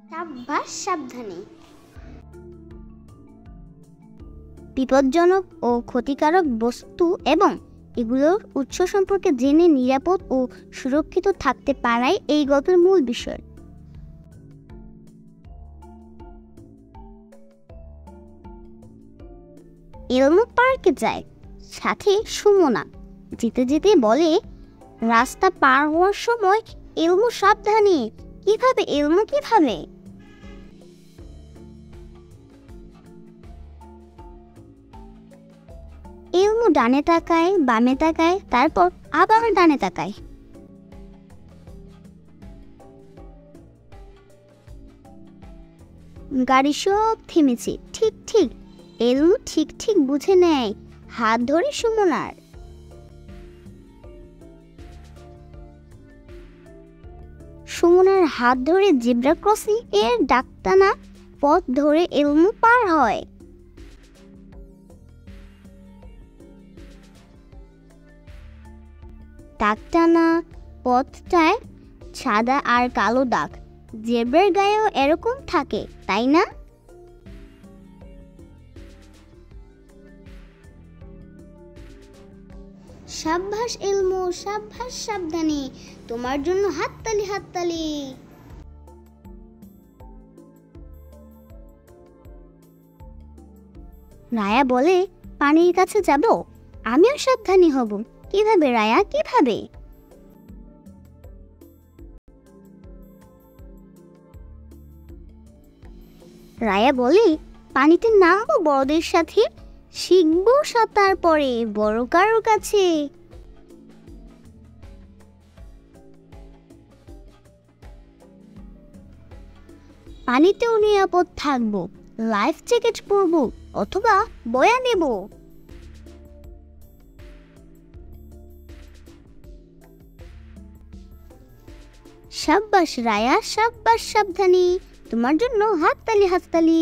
সাবধান সাবধানে। বিপজ্জনক ও ক্ষতিকারক বস্তু এবং এগুলোর উৎস সম্পর্কে জেনে নিরাপদ ও সুরক্ষিত থাকতে পারাই এই গল্পের মূল বিষয়। এলমো পার্কে যায়, সাথে সুমনা। যেতে যেতে বলে, রাস্তা পার হওয়ার সময় এলমো সাবধানে। কিভাবে এলমো, কিভাবে? এলমো ডানে তাকায়, বামে তাকায়, তারপর আবার ডানে তাকায়। গাড়ি সব থেমেছে। ঠিক ঠিক, এলমো ঠিক ঠিক বুঝে নেয়, হাত ধরে সুমনার। সুমনার হাত ধরে জেব্রা ক্রসিং এর ডাকটানা পথ ধরে এলমো পার হয়। ডাকটানা পথটায় সাদা আর কালো দাগ। জেব্রার গায়েও এরকম থাকে, তাই না? সাবধান এলমো, সাবধান সাবধানে। তোমার জন্য হাততালি হাততালি। রায়া বলে, পানির কাছে যাব? আমিও সাবধানী হব। কিভাবে রায়া, কিভাবে? রায়া বলে, পানিতে নামবো বড়দের সাথে, শিখবো সাঁতার পরে বড় কারোর কাছে। পানিতেও নিরাপদ থাকবো, লাইফ জ্যাকেট পরবো অথবা বয়া নেব। সাব্বাস রায়া, সাব্বাস সাবধানী। তোমার জন্য হাততালি হাততালি।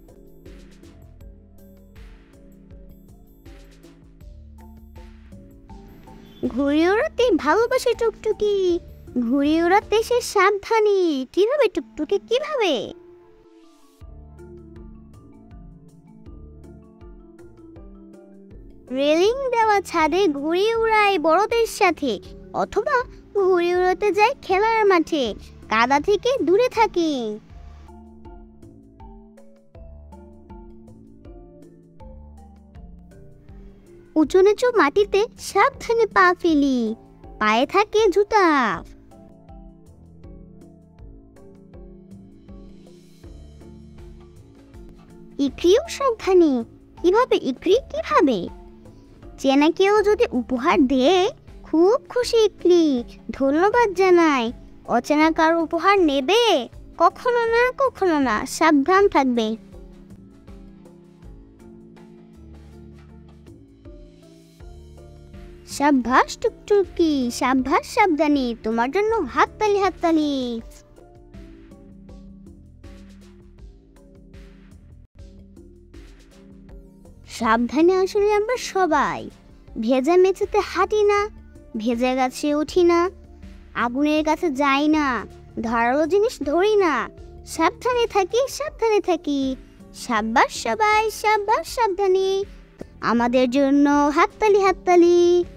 ঘুরে ওড়াতে ভালোবাসে টুকটুকি, ঘুরে ওড়াতে সে সাবধানী। কিভাবে টুকটুকি, কিভাবে? রেলিং দেওয়া ছাদে ঘুরে উড়ায় বড়দের সাথে, অথবা ঘুরে উড়াতে যায় খেলার মাঠে, কাদা থেকে দূরে থাকে। উঁচু নিচু মাটিতে সাবধানে পা ফেলি, পায়ে থাকে জুতা। ইকরিও সাবধানী। কিভাবে ইকরি, কিভাবে? চেনা কেউ যদি উপহার দেয় খুব খুশি ইকরি, ধন্যবাদ জানায়। অচেনা কারো উপহার নেবে? কখনো না, কখনো না। সাবধান থাকবে। সাবধান টুকটুকি, সাবধান সাবধানী। তোমার জন্য হাততালি হাততালি। সাবধানে আসলে আমরা সবাই। ভেজা মেঝেতে হাঁটি না, ভেজা গাছে উঠি না, আগুনের কাছে যাই না, ধারালো জিনিস ধরি না। সাবধানে থাকি, সাবধানে থাকি। সাব্বাস সবাই, সাব্বাস সাবধানী। আমাদের জন্য হাততালি হাততালি।